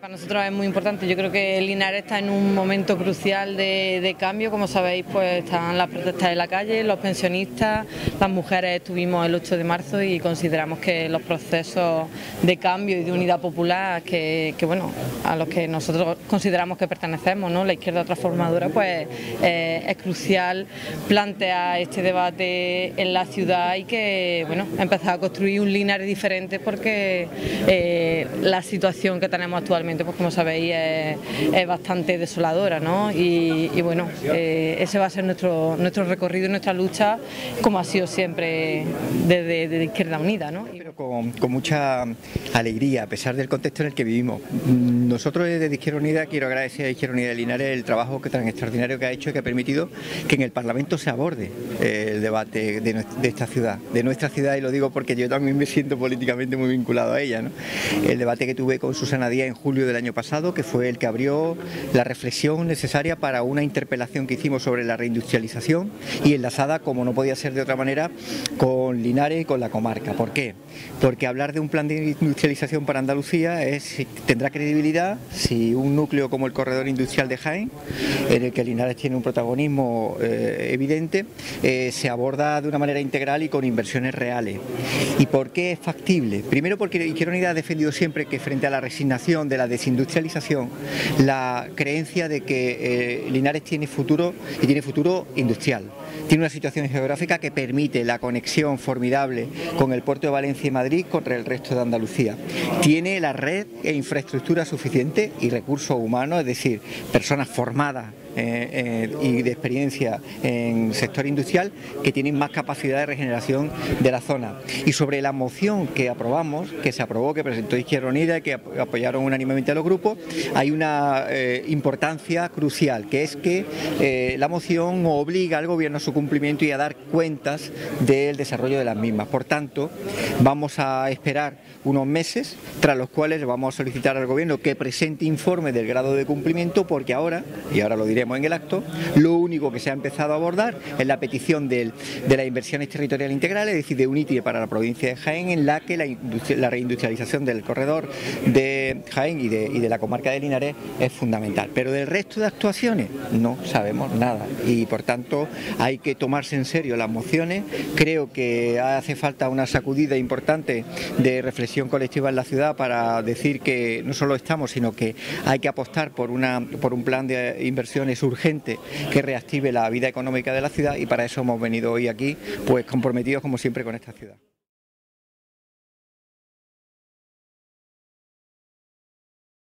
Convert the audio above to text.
para nosotros es muy importante. Yo creo que Linares está en un momento crucial de cambio. Como sabéis, pues están las protestas en la calle, los pensionistas, las mujeres estuvimos el 8 de marzo y consideramos que los procesos de cambio y de unidad popular bueno, a los que nosotros consideramos que pertenecemos, ¿no? La izquierda transformadora, pues es crucial plantear este debate en la ciudad y que, bueno, empezar a construir un Linares diferente, porque la situación que tenemos actualmente, pues como sabéis, es bastante desoladora, ¿no? Y bueno, ese va a ser nuestro recorrido y nuestra lucha, como ha sido siempre desde Izquierda Unida, ¿no? Pero con mucha alegría, a pesar del contexto en el que vivimos. Nosotros desde Izquierda Unida quiero agradecer a Izquierda Unida de Linares el trabajo tan extraordinario que ha hecho y que ha permitido que en el Parlamento se aborde el debate de esta ciudad, de nuestra ciudad, y lo digo porque yo también me siento políticamente muy vinculado a ella, ¿no? El debate que tuve con Susana Díaz en julio del año pasado, que fue el que abrió la reflexión necesaria para una interpelación que hicimos sobre la reindustrialización y enlazada, como no podía ser de otra manera, con Linares y con la comarca. ¿Por qué? Porque hablar de un plan de industrialización para Andalucía tendrá credibilidad si un núcleo como el corredor industrial de Jaén, en el que Linares tiene un protagonismo evidente, se aborda de una manera integral y con inversiones reales. ¿Y por qué es factible? Primero, porque Izquierda Unida ha defendido siempre que, frente a la resignación de la desindustrialización, la creencia de que Linares tiene futuro, y tiene futuro industrial. Tiene una situación geográfica que permite la conexión formidable con el puerto de Valencia y Madrid contra el resto de Andalucía. Tiene la red e infraestructura suficiente y recursos humanos, es decir, personas formadas y de experiencia en sector industrial, que tienen más capacidad de regeneración de la zona. Y sobre la moción que aprobamos, que se aprobó, que presentó Izquierda Unida y que apoyaron unánimemente a los grupos, hay una importancia crucial, que es que la moción obliga al Gobierno a su cumplimiento y a dar cuentas del desarrollo de las mismas. Por tanto, vamos a esperar unos meses, tras los cuales le vamos a solicitar al Gobierno que presente informe del grado de cumplimiento, porque ahora, y ahora lo diremos en el acto, lo único que se ha empezado a abordar es la petición de las inversiones territoriales integrales, es decir, de UNITIE para la provincia de Jaén, en la que la reindustrialización del corredor de Jaén y de la comarca de Linares es fundamental. Pero del resto de actuaciones no sabemos nada y, por tanto, hay que tomarse en serio las mociones. Creo que hace falta una sacudida importante de reflexión colectiva en la ciudad para decir que no solo estamos, sino que hay que apostar por un plan de inversiones urgente que reactive la vida económica de la ciudad, y para eso hemos venido hoy aquí, pues comprometidos como siempre con esta ciudad.